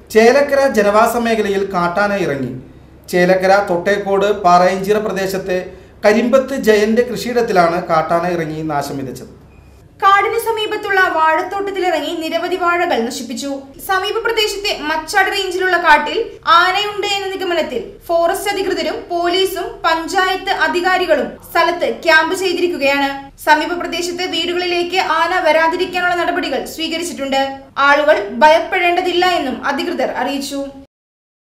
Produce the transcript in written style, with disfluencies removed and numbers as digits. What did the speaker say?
ചേലക്കര ജനവാസ മേഖലയിൽ കാട്ടാന ഇറങ്ങി. ചേലക്കര തൊട്ടേക്കോട് പാറയഞ്ചിറ പ്രദേശത്തെ കരിമ്പത്ത് ജയന്റെ കൃഷിയിടത്തിലാണ് കാട്ടാന ഇറങ്ങി നാശം വിതച്ചത്. കാടിന് സമീപത്തുള്ള വാഴത്തോട്ടത്തിലിറങ്ങി നിരവധി വാഴകൾ നശിപ്പിച്ചു. സമീപ പ്രദേശത്തെ മച്ചാട് റേഞ്ചിലുള്ള കാട്ടിൽ ആനയുണ്ട് എന്ന നിഗമനത്തിൽ ഫോറസ്റ്റ് അധികൃതരും പോലീസും പഞ്ചായത്ത് അധികാരികളും സ്ഥലത്ത് ക്യാമ്പ് ചെയ്തിരിക്കുകയാണ്. സമീപ പ്രദേശത്തെ വീടുകളിലേക്ക് ആന വരാതിരിക്കാനുള്ള നടപടികൾ സ്വീകരിച്ചിട്ടുണ്ട്. ആളുകൾ ഭയപ്പെടേണ്ടതില്ല എന്നും അധികൃതർ അറിയിച്ചു.